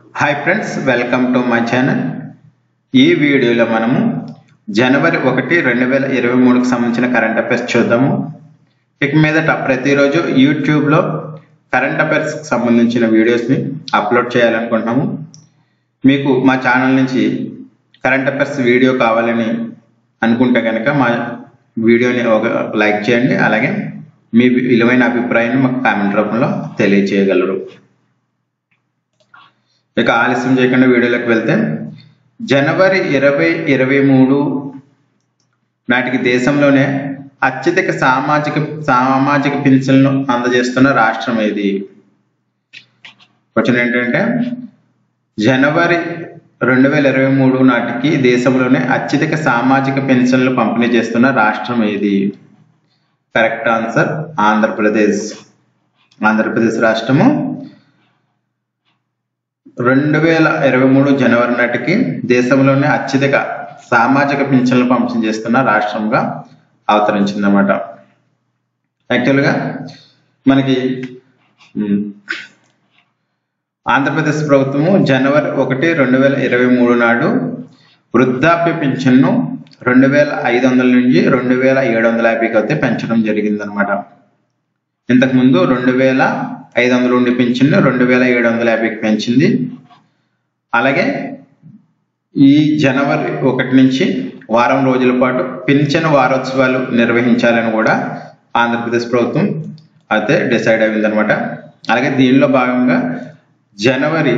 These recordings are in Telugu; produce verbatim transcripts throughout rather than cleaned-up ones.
Hi friends, welcome to my channel. ఈ వీడియోలో మనము జనవరి ఒకటి రెండు వేల ఇరవై మూడుకి సంబంధించిన కరెంట్ అఫైర్స్ చూద్దాము. ఇక మీదట ప్రతిరోజు యూట్యూబ్లో కరెంట్ అఫైర్స్కి సంబంధించిన వీడియోస్ని అప్లోడ్ చేయాలనుకుంటున్నాము. మీకు మా ఛానల్ నుంచి కరెంట్ అఫైర్స్ వీడియో కావాలని అనుకుంటే కనుక మా వీడియోని ఒక లైక్ చేయండి. అలాగే మీ విలువైన అభిప్రాయాన్ని మాకు కామెంట్ రూపంలో తెలియజేయగలరు. ఇక ఆలస్యం చేయకుండా వీడియోలోకి వెళ్తే, జనవరి ఇరవై ఇరవై మూడు నాటికి దేశంలోనే అత్యధిక సామాజిక సామాజిక పింఛన్లను అందజేస్తున్న రాష్ట్రం ఏది? క్వశ్చన్ ఏంటంటే, జనవరి రెండు వేల ఇరవై మూడు నాటికి దేశంలోనే అత్యధిక సామాజిక పెన్షన్లు పంపిణీ చేస్తున్న రాష్ట్రం ఏది? Correct answer Andhra Pradesh. ఆంధ్రప్రదేశ్ రాష్ట్రము రెండు వేల ఇరవై మూడు జనవరి నాటికి దేశంలోనే అత్యధిక సామాజిక పింఛన్లు పంపిణీ చేస్తున్న రాష్ట్రంగా అవతరించిందన్నమాట. యాక్చువల్గా మనకి ఆంధ్రప్రదేశ్ ప్రభుత్వము జనవరి ఒకటి రెండు వేల ఇరవై మూడు నాడు వృద్ధాప్య పింఛన్ను రెండు వేల ఐదు వందల నుంచి రెండు వేల ఏడు వందల యాభైకి అయితే పెంచడం జరిగిందనమాట. ఇంతకుముందు రెండు వేల ఐదు వందల ఉండి పింఛన్ను రెండు వేల ఏడు వందల యాభైకి పెంచింది. అలాగే ఈ జనవరి ఒకటి నుంచి వారం రోజుల పాటు పింఛను వారోత్సవాలు నిర్వహించాలని కూడా ఆంధ్రప్రదేశ్ ప్రభుత్వం అయితే డిసైడ్ అయిందనమాట. అలాగే దీనిలో భాగంగా జనవరి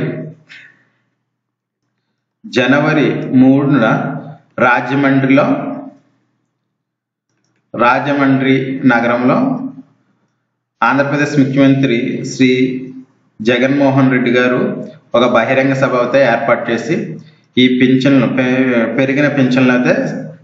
జనవరి మూడున రాజమండ్రిలో రాజమండ్రి నగరంలో ఆంధ్రప్రదేశ్ ముఖ్యమంత్రి శ్రీ జగన్మోహన్ రెడ్డి గారు ఒక బహిరంగ సభ అయితే ఏర్పాటు చేసి ఈ పింఛన్లు పెరిగిన పింఛన్లు అయితే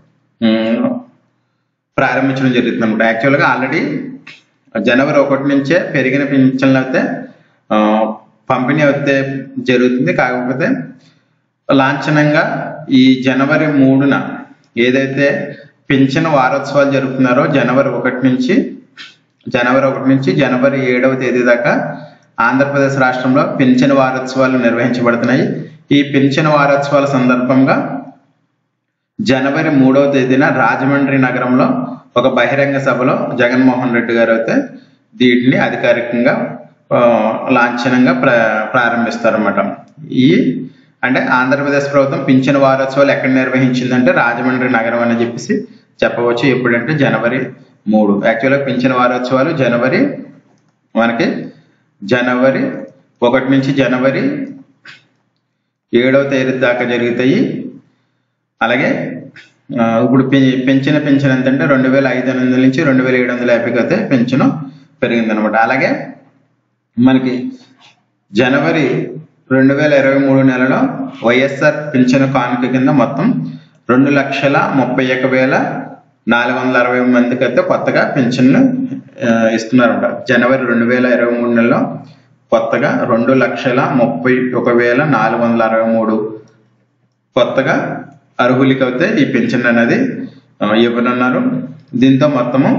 ప్రారంభించడం జరుగుతుంది అనమాట. యాక్చువల్గా ఆల్రెడీ జనవరి ఒకటి నుంచే పెరిగిన పింఛన్లు అయితే పంపిణీ అయితే జరుగుతుంది. కాకపోతే లాంఛనంగా ఈ జనవరి మూడున ఏదైతే పింఛన్ వారోత్సవాలు జరుపుతున్నారో జనవరి ఒకటి నుంచి జనవరి ఒకటి నుంచి జనవరి ఏడవ తేదీ దాకా ఆంధ్రప్రదేశ్ రాష్ట్రంలో పింఛన్ వారోత్సవాలు నిర్వహించబడుతున్నాయి. ఈ పింఛన్ వారోత్సవాల సందర్భంగా జనవరి మూడవ తేదీన రాజమండ్రి నగరంలో ఒక బహిరంగ సభలో జగన్మోహన్ రెడ్డి గారు అయితే దీటిని అధికారికంగా లాంఛనంగా ప్ర ప్రారంభిస్తారన్నమాట. ఈ అంటే ఆంధ్రప్రదేశ్ ప్రభుత్వం పింఛన్ వారోత్సవాలు ఎక్కడ నిర్వహించిందంటే రాజమండ్రి నగరం అని చెప్పేసి చెప్పవచ్చు. ఎప్పుడంటే జనవరి మూడు. యాక్చువల్గా పింఛన్ వారోత్సవాలు జనవరి మనకి జనవరి ఒకటి నుంచి జనవరి ఏడవ తేదీ దాకా జరుగుతాయి. అలాగే ఇప్పుడు పెంచిన పెన్షన్ ఎంతంటే రెండు వేల ఐదు వందల నుంచి రెండు వేల ఏడు వందల యాభైకి అయితే పెన్షన్ పెరిగిందనమాట. అలాగే మనకి జనవరి రెండు వేల ఇరవై మూడు నెలలో వైఎస్ఆర్ పింఛను కానుక కింద మొత్తం రెండు లక్షల ముప్పై ఒక వేల నాలుగు వందల అరవై మందికి అయితే కొత్తగా పింఛన్లు ఇస్తున్నారన్నమాట. జనవరి రెండు వేల ఇరవై మూడు నెలలో కొత్తగా రెండు లక్షల ముప్పై ఒక వేల నాలుగు వందల అరవై మూడు కొత్తగా అర్హులకి అయితే ఈ పింఛన్ అనేది ఇవ్వనున్నారు. దీంతో మొత్తము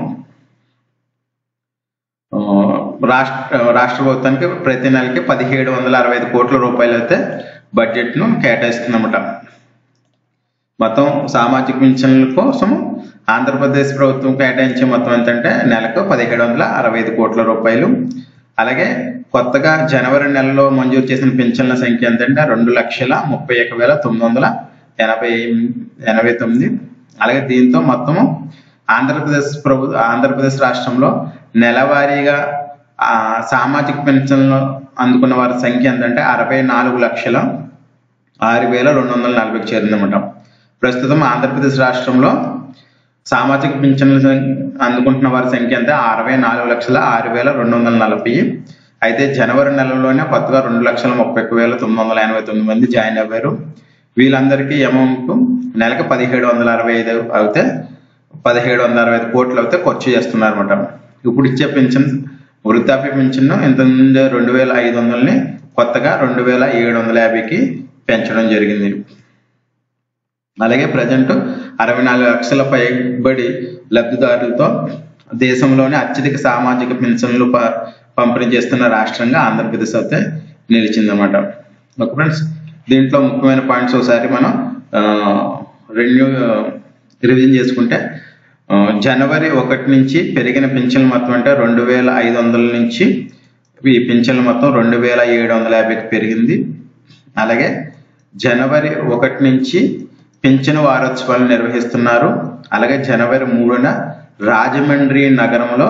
రాష్ట్ర రాష్ట్ర ప్రభుత్వానికి ప్రతి నెలకి పదిహేడు వందల అరవై ఐదు కోట్ల రూపాయలు అయితే బడ్జెట్ను కేటాయిస్తుందన్నమాట. మొత్తం సామాజిక పింఛన్ల కోసం ఆంధ్రప్రదేశ్ ప్రభుత్వం కేటాయించే మొత్తం ఏంటంటే నెలకు పదిహేడు వందల అరవై ఐదు కోట్ల రూపాయలు. అలాగే కొత్తగా జనవరి నెలలో మంజూరు చేసిన పింఛన్ల సంఖ్య ఎంతంటే రెండు లక్షల ముప్పై ఒక వేల తొమ్మిది వందల ఎనభై ఎనభై తొమ్మిది. అలాగే దీంతో మొత్తము ఆంధ్రప్రదేశ్ ప్రభు ఆంధ్రప్రదేశ్ రాష్ట్రంలో నెలవారీగా సామాజిక పెన్షన్లు అందుకున్న వారి సంఖ్య ఏంటంటే అరవై నాలుగు లక్షల ఆరు వేల రెండు వందల నలభైకి చేరిందన్నమాట. ప్రస్తుతం ఆంధ్రప్రదేశ్ రాష్ట్రంలో సామాజిక పింఛన్లు అందుకుంటున్న వారి సంఖ్య అంటే అరవై నాలుగు లక్షల ఆరు వేల రెండు వందల నలభై. అయితే జనవరి నెలలోనే కొత్తగా రెండు లక్షల ముప్పై ఒక వేల తొమ్మిది వందల ఎనభై తొమ్మిది మంది జాయిన్ అయ్యారు. వీళ్ళందరికీ అమౌంట్ నెలకు పదిహేడు వందల అరవై ఐదు అయితే పదిహేడు వందల అరవై ఐదు కోట్లు అయితే ఖర్చు చేస్తున్నారు అనమాట. ఇప్పుడు ఇచ్చే పెన్షన్ వృద్ధాప్య పెన్షన్ ఇంత రెండు వేల ఐదు వందలని కొత్తగా రెండు వేల ఏడు వందల యాభైకి పెంచడం జరిగింది. అలాగే ప్రజెంట్ అరవై నాలుగు లక్షల పైబడి లబ్ధిదారులతో దేశంలోనే అత్యధిక సామాజిక పెన్షన్లు పంపిణీ చేస్తున్న రాష్ట్రంగా ఆంధ్రప్రదేశ్ అయితే నిలిచిందన్నమాట. ఓకే ఫ్రెండ్స్, దీంట్లో ముఖ్యమైన పాయింట్స్ ఒకసారి మనం రెన్యూ రివిజన్ చేసుకుంటే, జనవరి ఒకటి నుంచి పెరిగిన పింఛన్ల మొత్తం అంటే రెండు వేల ఐదు వందల నుంచి ఈ పింఛన్ల మొత్తం రెండు వేల ఏడు వందల యాభైకి పెరిగింది. అలాగే జనవరి ఒకటి నుంచి పింఛను వారోత్సవాలు నిర్వహిస్తున్నారు. అలాగే జనవరి మూడున రాజమండ్రి నగరంలో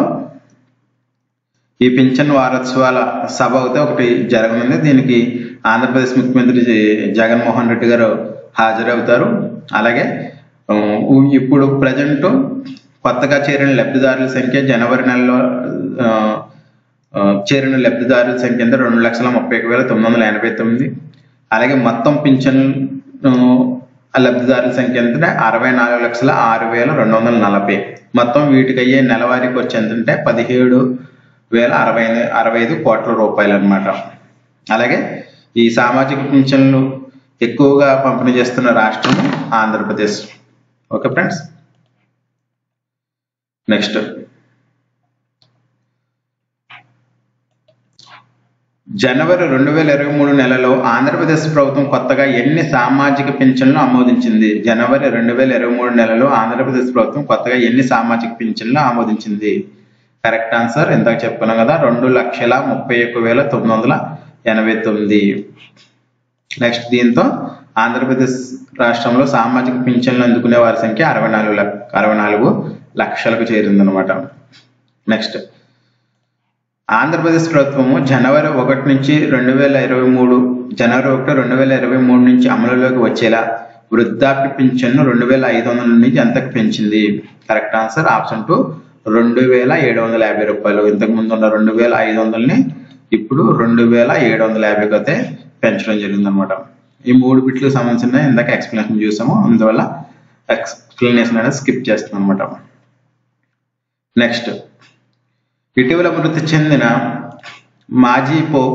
ఈ పింఛన్ వారోత్సవాల సభ అయితే ఒకటి జరగనుంది. దీనికి ఆంధ్రప్రదేశ్ ముఖ్యమంత్రి జగన్మోహన్ రెడ్డి గారు హాజరవుతారు. అలాగే ఇప్పుడు ప్రజెంట్ కొత్తగా చేరిన లబ్ధిదారుల సంఖ్య జనవరి నెలలో చేరిన లబ్ధిదారుల సంఖ్య ఎంత రెండు లక్షల ముప్పై ఒక వేల తొమ్మిది వందల ఎనభై తొమ్మిది. అలాగే మొత్తం పింఛన్ లబ్ధిదారుల సంఖ్య ఎంత అరవై నాలుగు లక్షల ఆరు వేల రెండు వందల నలభై. మొత్తం వీటికి అయ్యే నెలవారీకి వచ్చి ఎంతంటే పదిహేడు వేల అరవై అరవై ఐదు కోట్ల రూపాయలు అన్నమాట. అలాగే ఈ సామాజిక పింఛన్లు ఎక్కువగా పంపిణీ చేస్తున్న రాష్ట్రం ఆంధ్రప్రదేశ్. ఓకే ఫ్రెండ్స్, నెక్స్ట్ జనవరి రెండు వేల ఇరవై మూడు నెలలో ఆంధ్రప్రదేశ్ ప్రభుత్వం కొత్తగా ఎన్ని సామాజిక పింఛన్లు ఆమోదించింది? జనవరి రెండు వేల ఇరవై మూడు నెలలో ఆంధ్రప్రదేశ్ ప్రభుత్వం కొత్తగా ఎన్ని సామాజిక పింఛన్లు ఆమోదించింది? కరెక్ట్ ఆన్సర్ ఇందాక చెప్పుకున్నాం కదా, రెండు లక్షల ముప్పై ఒక్క వేల తొమ్మిది వందల ఎనభై తొమ్మిది. నెక్స్ట్ దీంతో ఆంధ్రప్రదేశ్ రాష్ట్రంలో సామాజిక పింఛన్లు అందుకునే వారి సంఖ్య అరవై నాలుగు అరవై నాలుగు లక్షలకు చేరిందనమాట. నెక్స్ట్ ఆంధ్రప్రదేశ్ ప్రభుత్వము జనవరి ఒకటి నుంచి రెండు వేల ఇరవై మూడు జనవరి ఒకటి రెండు వేల ఇరవై మూడు నుంచి అమలులోకి వచ్చేలా వృద్ధాప్య పింఛన్ను రెండు వేల ఐదు వందల నుంచి ఎంతకు పెంచింది? కరెక్ట్ ఆన్సర్ ఆప్షన్ టూ, రెండు వేల ఏడు వందల యాభై రూపాయలు. ఇంతకు ముందు ఉన్న రెండు వేల ఐదు వందలని ఇప్పుడు రెండు వేల ఏడు వందల యాభైకి అయితే పెంచడం జరిగింది అనమాట. ఈ మూడు బిట్లకు సంబంధించిన ఇందాక ఎక్స్ప్లెనేషన్ చూసాము, అందువల్ల ఎక్స్ప్లెనేషన్ అనేది స్కిప్ చేస్తాం అనమాట. నెక్స్ట్ ఇటీవల మృతి చెందిన మాజీ పోప్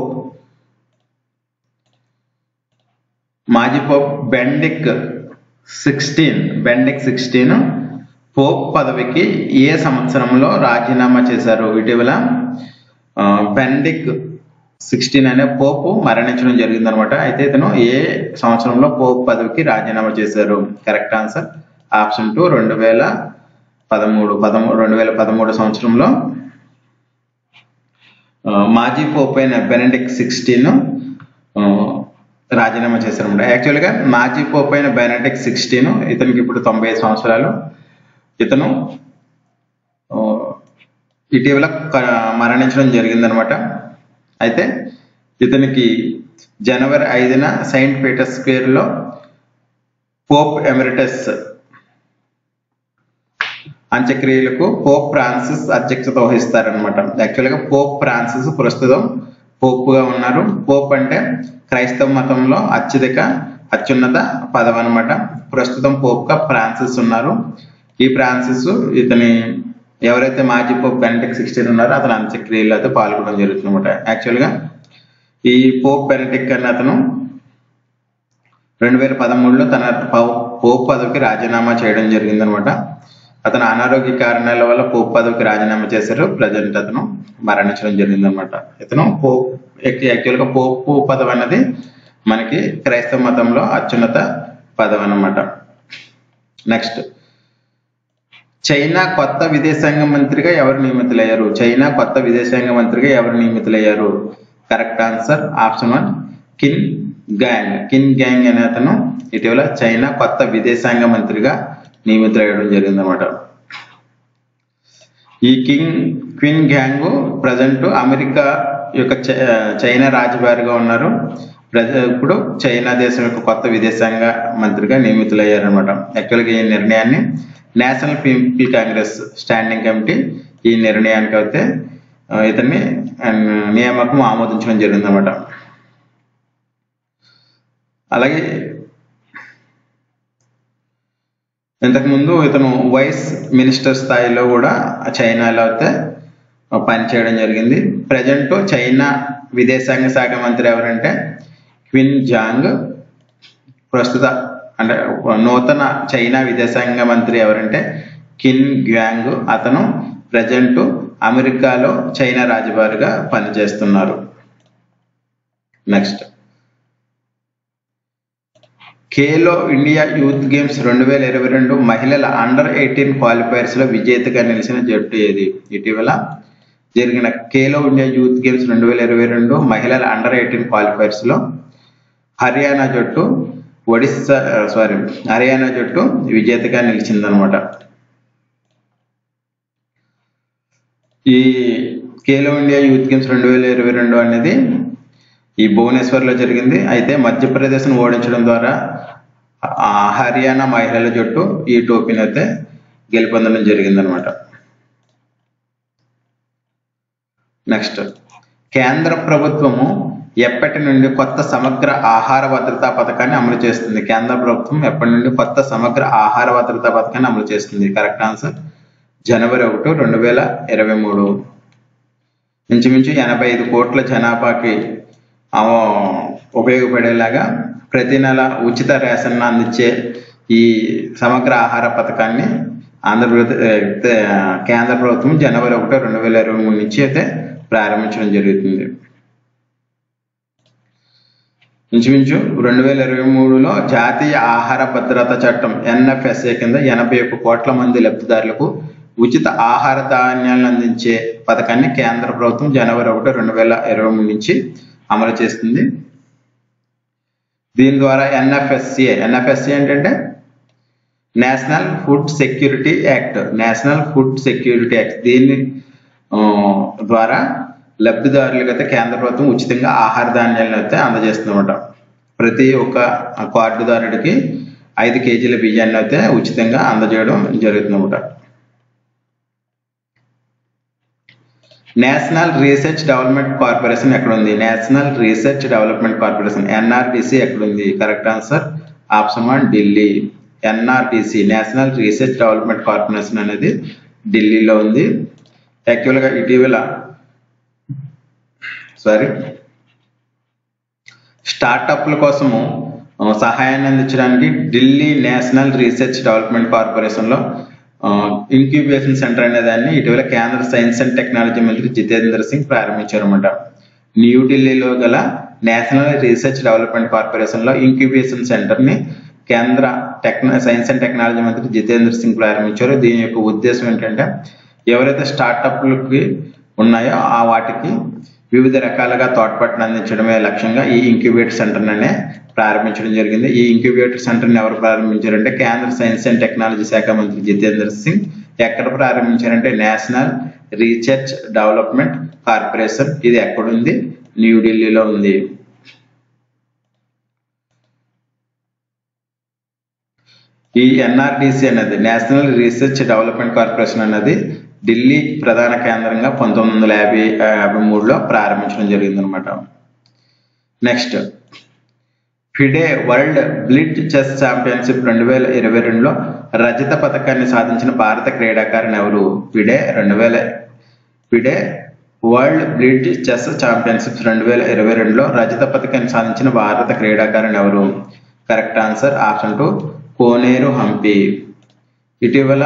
మాజీ pope Benedict sixteen Benedict sixteen pope పదవికి ఏ సంవత్సరంలో రాజీనామా చేశారు? ఇటీవల బెండిక్ సిక్స్టీన్ అనే పోపు మరణించడం జరిగింది అనమాట. అయితే ఇతను ఏ సంవత్సరంలో పోప్ పదవికి రాజీనామా చేశారు? కరెక్ట్ ఆన్సర్ ఆప్షన్ టూ, రెండు వేల పదమూడు పదమూడు రెండు వేల పదమూడు సంవత్సరంలో మాజీ పోప్ అయిన బెనెడిక్ట్ సిక్స్టీన్ రాజీనామా చేశారన్నమాట. యాక్చువల్గా మాజీ పోప్ అయిన బెనెడిక్ట్ సిక్స్టీన్ ఇతనికి ఇప్పుడు తొంభై ఐదు సంవత్సరాలు. ఇతను ఇటీవల మరణించడం జరిగిందనమాట. అయితే ఇతనికి జనవరి ఐదున సెయింట్ పీటర్స్ స్క్వేర్ లో పోప్ ఎమిరిటస్ అంత్యక్రియలకు పోప్ ఫ్రాన్సిస్ అధ్యక్షత వహిస్తారనమాట. యాక్చువల్గా పోప్ ఫ్రాన్సిస్ ప్రస్తుతం పోప్ గా ఉన్నారు. పోప్ అంటే క్రైస్తవ మతంలో అత్యధిక అత్యున్నత పదవి అనమాట. ప్రస్తుతం పోప్ గా ఫ్రాన్సిస్ ఉన్నారు. ఈ ఫ్రాన్సిస్ ఇతని ఎవరైతే మాజీ పోప్ బెనెడిక్ట్ సిక్స్టీన్ ఉన్నారో అతను అంత్యక్రియలో అయితే పాల్గొనడం జరుగుతుంది అనమాట. యాక్చువల్గా ఈ పోప్ బెనెడిక్ట్ అనే అతను రెండు వేల పదమూడులో తన పోప్ పదవికి రాజీనామా చేయడం జరిగిందనమాట. అతను అనారోగ్య కారణాల వల్ల పోప్ పదవికి రాజీనామా చేశారు. ప్రజెంట్ అతను మరణించడం జరిగిందనమాట. ఇతను పోప్ యాక్చువల్గా పోప్ పదవి అన్నది మనకి క్రైస్తవ మతంలో అత్యున్నత పదవి అన్నమాట. నెక్స్ట్ చైనా కొత్త విదేశాంగ మంత్రిగా ఎవరు నియమితులయ్యారు? చైనా కొత్త విదేశాంగ మంత్రిగా ఎవరు నియమితులయ్యారు? Correct answer option one, Qin Gang. Qin Gang అనే అతను ఇటీవల చైనా కొత్త విదేశాంగ మంత్రిగా నియమితులయ్యడం జరిగింది అనమాట. ఈ king Qin Gang present America యొక్క చైనా రాజభారిగా ఉన్నారు. ఇప్పుడు చైనా దేశం యొక్క కొత్త విదేశాంగ మంత్రిగా నియమితులయ్యారనమాట. యాక్చువల్గా ఈ నిర్ణయాన్ని national people congress standing committee ఈ నిర్ణయానికి అయితే ఇతన్ని నియామకం ఆమోదించడం జరిగింది అనమాట. అలాగే ఇంతకుముందు ఇతను వైస్ మినిస్టర్ స్థాయిలో కూడా చైనాలో అయితే పనిచేయడం జరిగింది. ప్రజెంట్ చైనా విదేశాంగ శాఖ మంత్రి ఎవరంటే క్విన్ జాంగ్. ప్రస్తుత అంటే నూతన చైనా విదేశాంగ మంత్రి ఎవరంటే కిన్ గ్యాంగ్. అతను ప్రజెంట్ అమెరికాలో చైనా రాజభారిగా పనిచేస్తున్నారు. Next Khelo India youth games రెండు వేల ఇరవై రెండు మహిళల అండర్ ఎయిటీన్ క్వాలిఫైర్స్ లో విజేతగా నిలిచిన జట్టు ఏది? ఇటీవల జరిగిన ఖేలో ఇండియా యూత్ గేమ్స్ రెండు వేల ఇరవై రెండు మహిళల అండర్ ఎయిటీన్ క్వాలిఫైర్స్ లో హర్యానా జట్టు ఒడిస్సా సారీ హర్యానా జట్టు విజేతగా నిలిచిందనమాట. ఈ ఖేలో ఇండియా యూత్ గేమ్స్ రెండు వేల ఇరవై రెండు అనేది ఈ భువనేశ్వర్ లో జరిగింది. అయితే మధ్యప్రదేశ్ ను ఓడించడం ద్వారా హర్యానా మహిళల జట్టు ఈ టోపీని అయితే గెలుపొందడం జరిగింది అనమాట. నెక్స్ట్, కేంద్ర ప్రభుత్వము ఎప్పటి నుండి కొత్త సమగ్ర ఆహార భద్రతా పథకాన్ని అమలు చేస్తుంది? కేంద్ర ప్రభుత్వం ఎప్పటి నుండి కొత్త సమగ్ర ఆహార భద్రతా పథకాన్ని అమలు చేస్తుంది? కరెక్ట్ ఆన్సర్ జనవరి ఒకటి రెండు వేల ఇరవై మూడు. ఇంచుమించు ఎనభై ఐదు కోట్ల జనాభాకి ఉపయోగపడేలాగా ప్రతి నెల ఉచిత రేషన్ అందించే ఈ సమగ్ర ఆహార పథకాన్ని ఆంధ్రప్రదేశ్ కేంద్ర ప్రభుత్వం జనవరి ఒకటి రెండు వేల ఇరవై మూడు నుంచి అయితే ప్రారంభించడం జరుగుతుంది. ఇంచుమించు రెండు వేల ఇరవై మూడులో జాతీయ ఆహార భద్రతా చట్టం ఎన్ఎఫ్ఎస్ఏ కింద ఎనభై ఒక్క కోట్ల మంది లబ్ధిదారులకు ఉచిత ఆహార ధాన్యాలను అందించే పథకాన్ని కేంద్ర ప్రభుత్వం జనవరి ఒకటి రెండు వేల ఇరవై మూడు నుంచి అమలు చేస్తుంది. దీని ద్వారా ఎన్ఎఫ్ఎస్ఏ ఎన్ఎఫ్ఎస్ఏ ఏంటంటే national food security act national food security act దీని ద్వారా లబ్ధిదారులకు అయితే కేంద్ర ప్రభుత్వం ఉచితంగా ఆహార ధాన్యాలను అయితే అందజేస్తుందన్నమాట. ప్రతి ఒక్క కార్డుదారుడికి ఐదు కేజీల బియ్యాన్ని అయితే ఉచితంగా అందజేయడం జరుగుతుందన్నమాట. నేషనల్ రీసెర్చ్ డెవలప్మెంట్ కార్పొరేషన్ ఎక్కడుంది? National research development corporation NRDC ఎక్కడుంది? Correct answer option one Delhi. NRDC national research development corporation అనేది ఢిల్లీలో ఉంది. యాక్చువల్గా ఇటీవల సారీ స్టార్టప్ల కోసము సహాయాన్ని అందించడానికి ఢిల్లీ నేషనల్ రీసెర్చ్ డెవలప్మెంట్ కార్పొరేషన్లో ఇంక్యుబేషన్ సెంటర్ అనే దాన్ని ఇటీవల కేంద్ర సైన్స్ అండ్ టెక్నాలజీ మంత్రి జితేంద్ర సింగ్ ప్రారంభించారన్నమాట. న్యూఢిల్లీలో గల నేషనల్ రీసెర్చ్ డెవలప్మెంట్ కార్పొరేషన్ లో ఇంక్యుబేషన్ సెంటర్ ని కేంద్ర టెక్న సైన్స్ అండ్ టెక్నాలజీ మంత్రి జితేంద్ర సింగ్ ప్రారంభించారు. దీని యొక్క ఉద్దేశం ఏంటంటే ఎవరైతే స్టార్టప్లకి ఉన్నాయో ఆ వాటికి వివిధ రకాలుగా తోడ్పాటును అందించడమే లక్ష్యంగా ఈ ఇంక్యుబేటర్ సెంటర్ అనే ప్రారంభించడం జరిగింది. ఈ ఇంక్యుబేటర్ సెంటర్ ని ఎవరు ప్రారంభించారంటే కేంద్ర సైన్స్ అండ్ టెక్నాలజీ శాఖ మంత్రి జితేంద్ర సింగ్. ఎక్కడ ప్రారంభించారంటే నేషనల్ రీసెర్చ్ డెవలప్మెంట్ కార్పొరేషన్. ఇది ఎక్కడుంది? న్యూఢిల్లీలో ఉంది. ఈ ఎన్ఆర్డిసి అనేది నేషనల్ రీసెర్చ్ డెవలప్మెంట్ కార్పొరేషన్ అనేది ఢిల్లీ ప్రధాన కేంద్రంగా పంతొమ్మిది వందల యాభై యాభై మూడులో ప్రారంభించడం జరిగింది అనమాట. Next, FIDE world blitz chess championship రెండు వేల ఇరవై రెండులో రజత పథకాన్ని సాధించిన భారత క్రీడాకారిణి ఎవరు? ఫిడే రెండు వేల FIDE world blitz chess championship రెండు వేల ఇరవై రెండులో రజత పథకాన్ని సాధించిన భారత క్రీడాకారిణి ఎవరు? Correct answer option two Koneru Humpy. ఇటీవల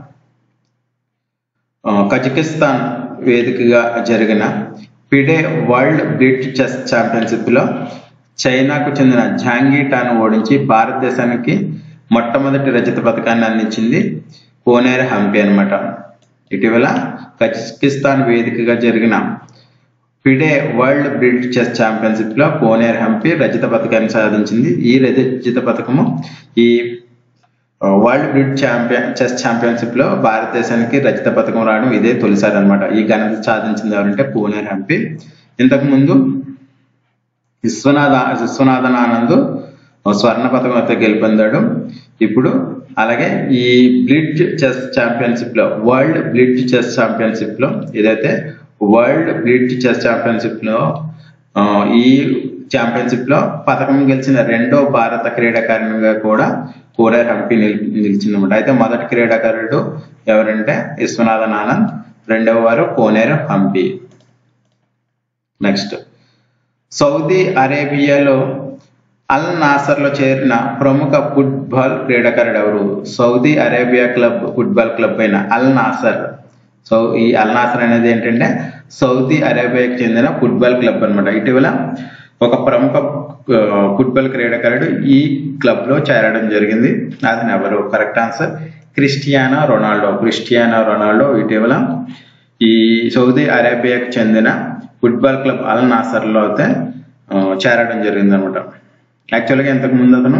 కజకిస్తాన్ వేదికగా జరిగిన FIDE world blitz chess championship లో చైనాకు చెందిన జాంగీ టాను ఓడించి భారతదేశానికి మొట్టమొదటి రజత పథకాన్ని అందించింది కోనేరు హంపి అనమాట. ఇటీవల కజకిస్తాన్ వేదికగా జరిగిన FIDE world blitz chess championship లో కోనేరు హంపి రజత పథకాన్ని సాధించింది. ఈ రజత పథకము ఈ world blitz champion chess championship లో భారతదేశానికి రజత పథకం రావడం ఇదే తొలిసారి అనమాట. ఈ ఘనత సాధించింది ఎవరంటే కోనేరు హంపి. ఇంతకు ముందు విశ్వనాథ విశ్వనాథన్ ఆనంద్ స్వర్ణ పథకం అయితే గెలుపొందాడు. ఇప్పుడు అలాగే ఈ బ్లిట్జ్ చెస్ ఛాంపియన్షిప్ లో వరల్డ్ బ్లిట్జ్ చెస్ ఛాంపియన్షిప్ లో ఏదైతే వరల్డ్ బ్లిట్జ్ చెస్ ఛాంపియన్షిప్ లో ఈ ఛాంపియన్షిప్ లో పథకం గెలిచిన రెండో భారత క్రీడాకారిణిగా కూడా కోనేరు హంపి నిలిచిందన్నమాట. అయితే మొదటి క్రీడాకారుడు ఎవరంటే విశ్వనాథన్ ఆనంద్, రెండవ వారు కోనేరు హంపి. నెక్స్ట్, సౌదీ అరేబియాలో అల్ నాసర్ లో చేరిన ప్రముఖ ఫుట్బాల్ క్రీడాకారుడు ఎవరు? Saudi Arabia club football club అయిన అల్ నాసర్. సో ఈ అల్ నాసర్ అనేది ఏంటంటే సౌదీ అరేబియాకి చెందిన ఫుట్బాల్ క్లబ్ అనమాట. ఇటీవల ఒక ప్రముఖ ఫుట్బాల్ క్రీడాకారుడు ఈ క్లబ్ లో చేరడం జరిగింది. అతను ఎవరు? Correct answer Cristiano Ronaldo. Cristiano Ronaldo ఇటీవల ఈ సౌదీ అరేబియాకు చెందిన ఫుట్బాల్ క్లబ్ అల్ నాసర్ లో అయితే చేరడం జరిగింది అనమాట. యాక్చువల్గా ఇంతకు ముందు అతను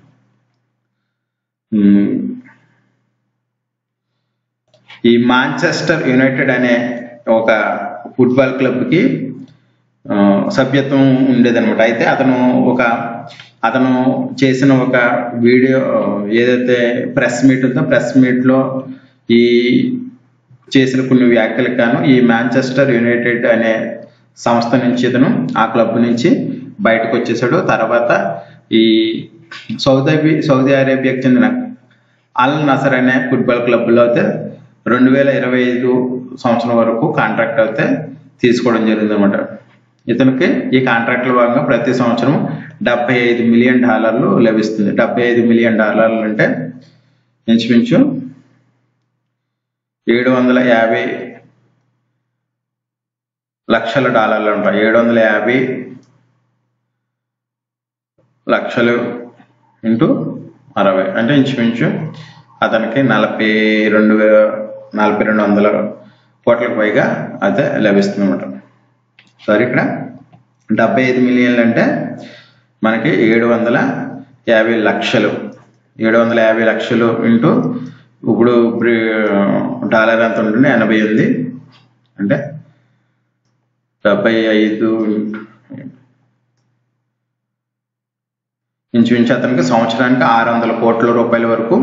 ఈ మాంచెస్టర్ యునైటెడ్ అనే ఒక ఫుట్బాల్ క్లబ్ కి సభ్యత్వం ఉండేదన్నమాట. అయితే అతను ఒక అతను చేసిన ఒక వీడియో ఏదైతే ప్రెస్ మీట్ ఉందో ప్రెస్ మీట్ లో ఈ చేసిన కొన్ని వ్యాఖ్యలకు గాను ఈ మాంచెస్టర్ యునైటెడ్ అనే సంస్థ నుంచి ఇతను ఆ క్లబ్ నుంచి బయటకు వచ్చేసాడు. తర్వాత ఈ సౌదీ సౌదీ అరేబియాకు చెందిన అల్ నసర్ అనే ఫుట్బాల్ క్లబ్ లో అయితే రెండు వేల ఇరవై ఐదు సంవత్సరం వరకు కాంట్రాక్ట్ అయితే తీసుకోవడం జరిగింది అనమాట. ఇతనికి ఈ కాంట్రాక్ట్ లో భాగంగా ప్రతి సంవత్సరం డెబ్బై ఐదు మిలియన్ డాలర్లు లభిస్తుంది. డెబ్బై ఐదు మిలియన్ డాలర్లు అంటే ఇంచుమించు ఏడు వందల యాభై లక్షల డాలర్లు ఉంటాయి. ఏడు వందల యాభై లక్షలు ఇంటూ అరవై అంటే ఇంచుమించు అతనికి నలభై రెండు వేల నలభై రెండు వందల కోట్లకు పైగా అయితే లభిస్తుంది అనమాట. సారీ ఇక్కడ డెబ్బై ఐదు మిలియన్లు అంటే మనకి ఏడు వందల యాభై లక్షలు ఏడు వందల యాభై లక్షలు ఇంటూ ఇప్పుడు డాలర్ ఎంత ఉంటుంది? ఎనభై ఎనిమిది అంటే డెబ్బై ఐదు ఇంచుమించు అతనికి సంవత్సరానికి ఆరు వందల కోట్ల రూపాయల వరకు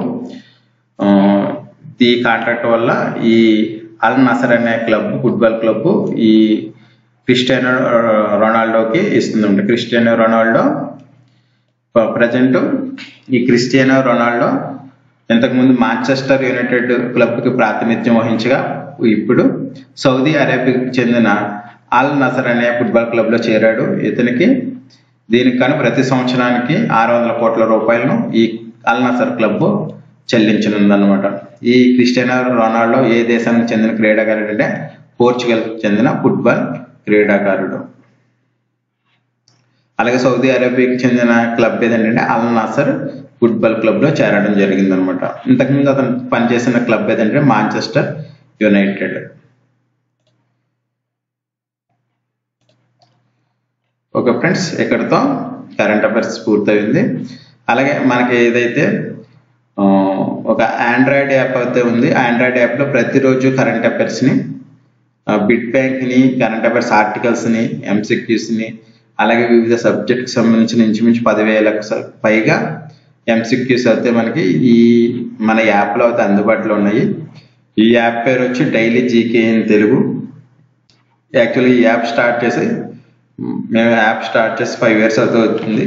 ఈ కాంట్రాక్ట్ వల్ల ఈ అల్ నసర్ అనే క్లబ్ ఫుట్బాల్ క్లబ్ ఈ క్రిస్టియానో రొనాల్డోకి ఇస్తుంది. క్రిస్టియానో రొనాల్డో ప్రజెంట్ ఈ క్రిస్టియానో రొనాల్డో ఇంతకుముందు మాంచెస్టర్ యునైటెడ్ క్లబ్ కి ప్రాతినిధ్యం వహించగా ఇప్పుడు సౌదీ అరేబియాకు చెందిన అల్ నసర్ అనే ఫుట్బాల్ క్లబ్ లో చేరాడు. ఇతనికి దీనికి కానీ ప్రతి సంవత్సరానికి ఆరు వందల కోట్ల రూపాయలను ఈ అల్ నసర్ క్లబ్ చెల్లించనుందన్నమాట. ఈ క్రిస్టియానో రొనాల్డో ఏ దేశానికి చెందిన క్రీడాకారుడు అంటే పోర్చుగల్ చెందిన ఫుట్బాల్ క్రీడాకారుడు. అలాగే సౌదీ అరేబియాకి చెందిన క్లబ్ ఏదంటే అల్ నసర్ ఫుట్బాల్ క్లబ్ లో చేరడం జరిగింది అనమాట. ఇంతకుముందు అతను పనిచేసిన క్లబ్ ఏదంటే మాంచెస్టర్ యునైటెడ్. ఓకే ఫ్రెండ్స్, ఇక్కడతో కరెంట్ అఫైర్స్ పూర్తయింది. అలాగే మనకి ఏదైతే ఒక ఆండ్రాయిడ్ యాప్ అయితే ఉంది, ఆండ్రాయిడ్ యాప్ లో ప్రతిరోజు కరెంట్ అఫైర్స్ ని బిట్ బ్యాంక్ ని కరెంట్ అఫైర్స్ ఆర్టికల్స్ ని ఎంసీక్యూస్ ని అలాగే వివిధ సబ్జెక్ట్ కి సంబంధించిన ఇంచుమించు పదివేలకు పైగా ఎంసీక్యూస్ అయితే మనకి ఈ మన యాప్ లో అయితే అందుబాటులో ఉన్నాయి. ఈ యాప్ పేరు వచ్చి daily GK in Telugu. Actually ఈ యాప్ స్టార్ట్ చేసి మేము యాప్ స్టార్ట్ చేసి ఫైవ్ ఇయర్స్ అవుతుంది.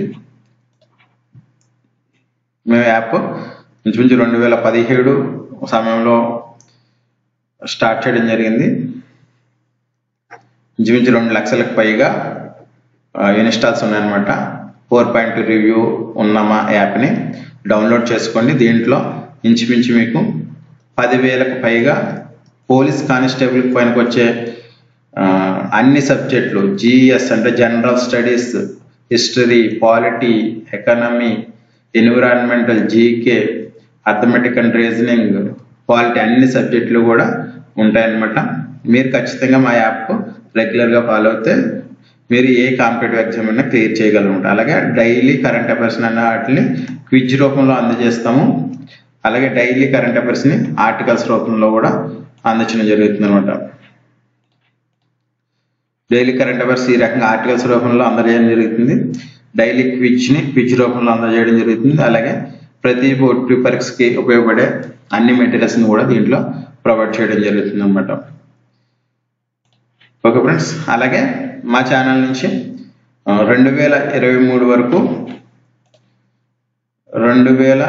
మేము యాప్ ఇంచుమించు రెండు వేల పదిహేడు సమయంలో స్టార్ట్ చేయడం జరిగింది. ఇంచుమించు రెండు లక్షలకు పైగా ఇన్స్టాల్స్ ఉన్నాయన్నమాట. ఫోర్ పాయింట్ రివ్యూ ఉన్న మా యాప్ని డౌన్లోడ్ చేసుకోండి. దీంట్లో ఇంచుమించు మీకు పదివేలకు పైగా పోలీస్ కానిస్టేబుల్ పైనకి వచ్చే అన్ని సబ్జెక్టులు, జిఎస్ అంటే general studies, history, polity, economy, environmental, GK, arithmetic and reasoning, polity అన్ని సబ్జెక్టులు కూడా ఉంటాయన్నమాట. మీరు ఖచ్చితంగా మా యాప్ రెగ్యులర్గా ఫాలో అయితే మీరు ఏ కాంపిటేటివ్ ఎగ్జామ్ అయినా క్లియర్ చేయగలరు. అలాగే డైలీ కరెంట్ అఫైర్స్ అన్న వాటిని క్విజ్ రూపంలో అందజేస్తాము. అలాగే డైలీ కరెంట్ అఫైర్స్ ని ఆర్టికల్స్ రూపంలో కూడా అందించడం జరుగుతుంది అనమాట. డైలీ కరెంట్ అఫైర్స్ ఈ రకంగా ఆర్టికల్స్ రూపంలో అందజేయడం జరుగుతుంది. డైలీ క్విజ్ ని క్విజ్ రూపంలో అందజేయడం జరుగుతుంది. అలాగే ప్రతి బోర్డు పరీక్షకి ఉపయోగపడే అన్ని మెటీరియల్స్ ని కూడా దీంట్లో ప్రొవైడ్ చేయడం జరుగుతుంది అనమాట. ఓకే ఫ్రెండ్స్, అలాగే మా ఛానల్ నుంచి రెండు వేల ఇరవై మూడు వరకు రెండు వేల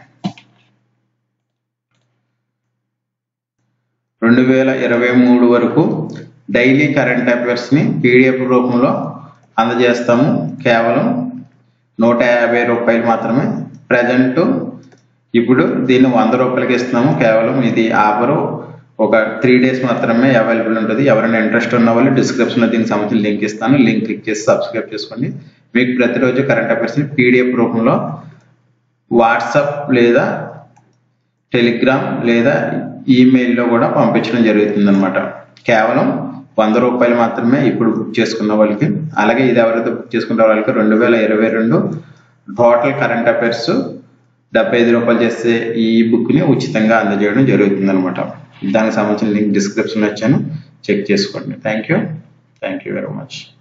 రెండు వేల ఇరవై మూడు వరకు డైలీ కరెంట్ అఫైర్స్ ని పీడిఎఫ్ రూపంలో అందజేస్తాము. కేవలం నూట యాభై రూపాయలు మాత్రమే. ప్రజెంట్ ఇప్పుడు దీన్ని వంద రూపాయలకి ఇస్తున్నాము. కేవలం ఇది ఆఫరు ఒక త్రీ డేస్ మాత్రమే అవైలబుల్ ఉంటుంది. ఎవరైనా ఇంట్రెస్ట్ ఉన్న వాళ్ళు డిస్క్రిప్షన్లో దీనికి సంబంధించిన లింక్ ఇస్తాను, లింక్ క్లిక్ చేసి సబ్స్క్రైబ్ చేసుకోండి. మీకు ప్రతిరోజు కరెంట్ అఫైర్స్ని పీడిఎఫ్ రూపంలో వాట్సాప్ లేదా టెలిగ్రామ్ లేదా ఈమెయిల్లో కూడా పంపించడం జరుగుతుంది అనమాట. కేవలం వంద రూపాయలు మాత్రమే ఇప్పుడు బుక్ చేసుకున్న వాళ్ళకి. అలాగే ఇది ఎవరైతే బుక్ చేసుకున్న వాళ్ళకి రెండు వేల ఇరవై రెండు టోటల్ కరెంట్ అఫైర్స్ డెబ్బై ఐదు రూపాయలు చేస్తే ఈ బుక్ని ఉచితంగా అందజేయడం జరుగుతుంది అనమాట. దానికి సంబంధించిన లింక్ డిస్క్రిప్షన్లో ఇచ్చాను, చెక్ చేసుకోండి. Thank you thank you very much.